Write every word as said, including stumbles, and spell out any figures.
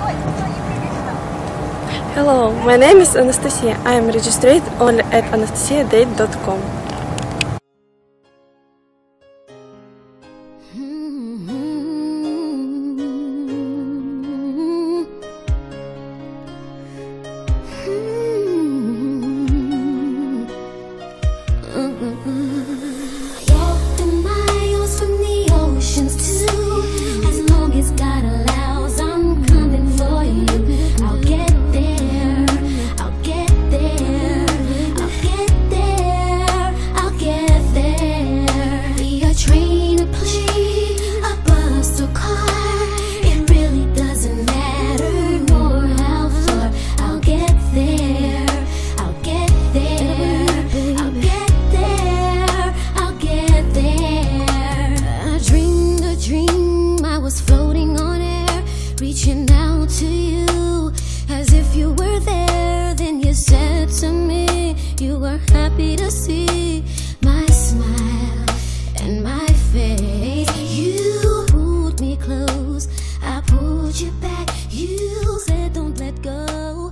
Hello, my name is Anastasia. I am registered only at anastasia date dot com. Reaching out to you as if you were there. Then you said to me you were happy to see my smile and my face. You pulled me close, I pulled you back. You said don't let go.